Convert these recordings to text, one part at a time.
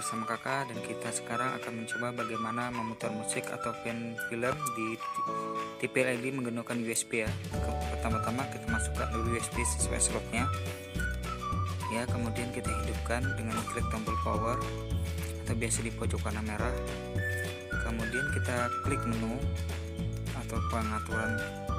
bersama kakak, dan kita sekarang akan mencoba bagaimana memutar musik atau film di TV LED menggunakan USB ya. Pertama-tama kita masukkan dulu USB sesuai slotnya ya, kemudian kita hidupkan dengan klik tombol power atau biasa di pojok kanan merah. Kemudian kita klik menu atau pengaturan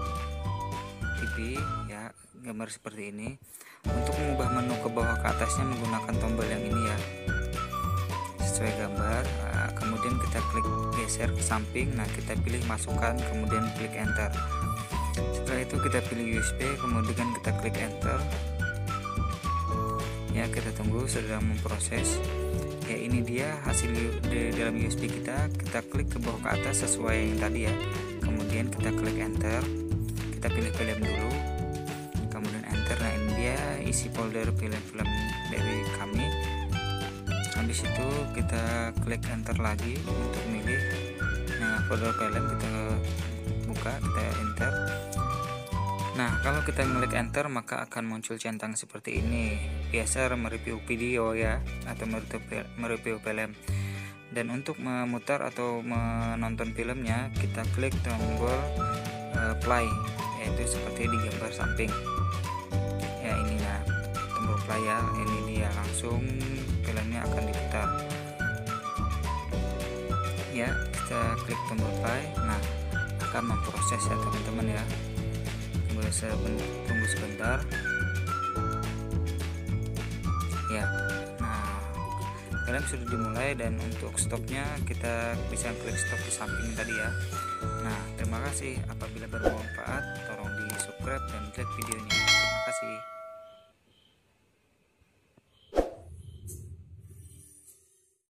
TV ya, gambar seperti ini. Untuk mengubah menu ke bawah ke atasnya menggunakan tombol yang ini ya, sesuai gambar. Kemudian kita klik geser ke samping, nah kita pilih masukkan, kemudian klik enter. Setelah itu kita pilih USB, kemudian kita klik enter ya, kita tunggu sedang memproses ya. Ini dia hasil di dalam USB kita klik ke bawah ke atas sesuai yang tadi ya, kemudian kita klik enter, kita pilih film dulu, kemudian enter. Nah ini dia isi folder film-film dari kami. Habis itu kita klik enter lagi untuk milih. Nah folder film kita buka, kita enter. Nah kalau kita klik enter maka akan muncul centang seperti ini, biasa mereview video ya atau mereview film. Dan untuk memutar atau menonton filmnya kita klik tombol play, yaitu seperti di gambar samping ya. Ini nah tombol play ya, ini dia langsung filmnya akan diputar ya. Kita klik tombol play, nah akan memproses ya teman-teman ya. Tunggu sebentar ya. Nah film sudah dimulai, dan untuk stopnya kita bisa klik stop di samping tadi ya. Nah terima kasih, apabila bermanfaat tolong di subscribe dan klik videonya. Terima kasih.